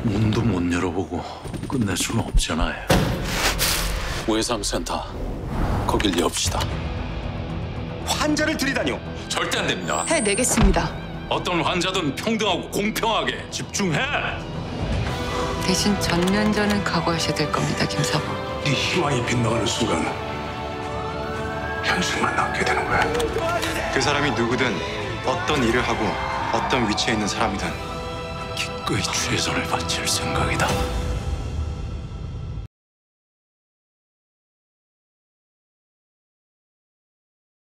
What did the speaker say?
문도 못 열어보고 끝낼 수는 없잖아요. 외상센터 거길 엽시다. 환자를 들이다뇨. 절대 안 됩니다. 해내겠습니다. 어떤 환자든 평등하고 공평하게 집중해. 대신 전면전은 각오하셔야 될 겁니다, 김사부. 네 희망이 빗나가는 순간 현실만 남게 되는 거야. 그 사람이 누구든 어떤 일을 하고 어떤 위치에 있는 사람이든 기꺼이 최선을 바칠 생각이다.